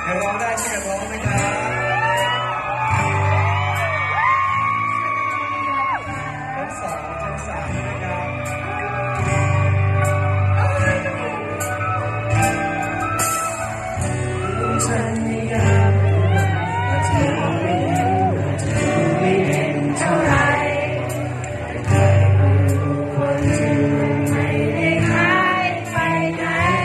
ใครร้องได้ช่วยกันร้องนะครับชั้น 2 ชั้น 3นะครับฉันไม่อยากและเธอไม่เห็นและเธอไม่เห็นเท่าไรแต่ควรจะไม่ได้หายไปไหน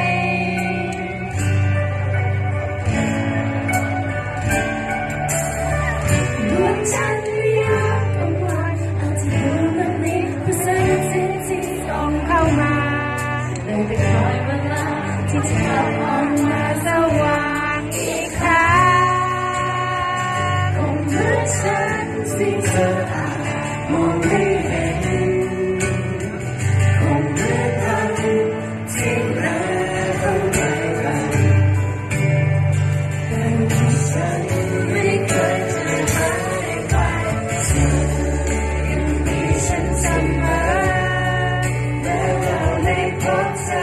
ดวงจันทร์ยามกลางวันอาจจะดูมันมีแสงสีที่ส่องเข้ามาเลยไปคอยเวลาที่จะกลับออกมาสว่างอีกครั้งคงเหมือนฉันที่เธออาจมองไม่เห็นคงเหมือนเราที่แม้ต้องไกลกันแต่ที่ฉันไม่เคยจะหายไปเธอยังมีฉันเสมอแม้เราได้พบเธอ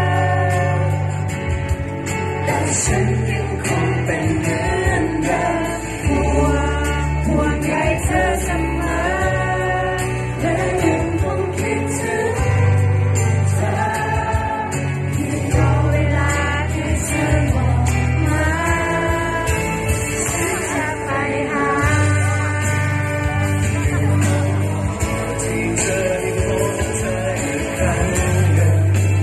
แต่ฉันยังคงเป็นเหมือนเดิมห่วงใยเธอเสมอและยังคงคิดถึงเธอที่รอเวลาที่เธอบอกมาฉันจะไปหาที่เธอได้พบเธออีกครั้งหนึ่ง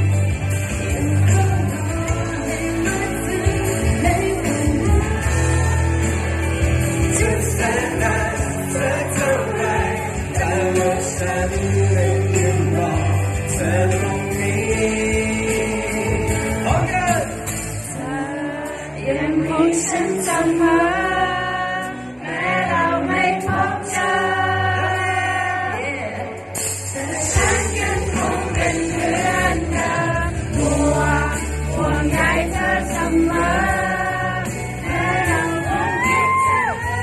จะแสนนานสักเท่าไรแต่ว่าฉันนั้นยังรอเธอตรงนี้โอเคเธอยังมีฉันเสมอแม้เราไม่พบเจอแต่ฉันยังคงเป็นเหมือนเดิมห่วงใยเธอเสมอแม้เราคงคิดถึงเธอ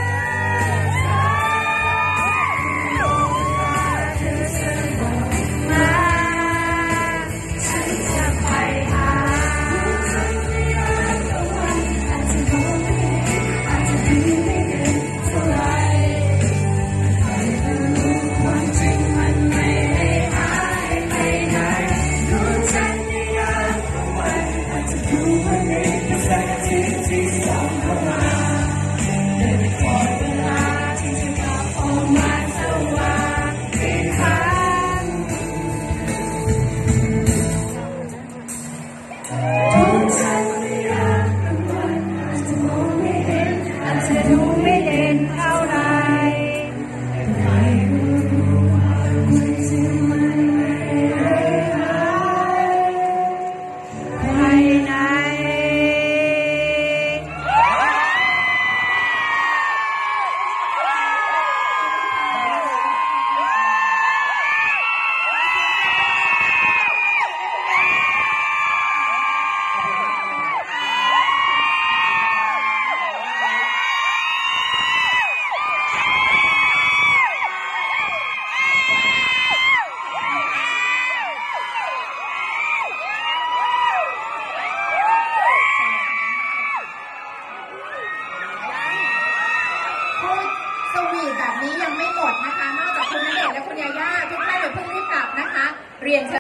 มาฉันจะไปหาอาจจะมองไม่เห็นอาจจะดูไม่เห็นเท่าไรแต่รู้ความจริงมันไม่ได้หายไปไหนดวงจันทร์ในยามกลางวันอาจจะดูว่ามีแสงที่ส่องเข้ามาเลยไปคอยเวลาที่จะกลับออกมาสว่างอีกครั้งดวงจันทร์ในยามกลางวันอาจจะมองไม่เห็นอาจจะดูไม่เด่นเท่าไรแต่ไม่รู้ว่ามันจะไม่ได้หายไปไหนพูดสวีทแบบนี้ยังไม่หมดนะคะนอกจากคุณณเดชน์และคุณยาย่าทุกท่านอย่าเพิ่งรีบกลับนะคะเรียนเชิญ